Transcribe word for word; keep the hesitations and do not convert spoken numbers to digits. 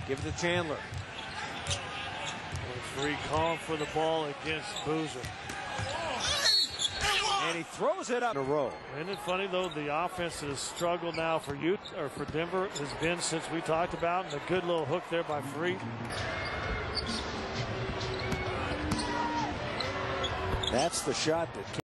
Give it to Chandler. Free call for the ball against Boozer. And he throws it up in a row. Isn't it funny, though, the offense has struggled now for you or for Denver has been since we talked about, and a good little hook there by Faried. That's the shot that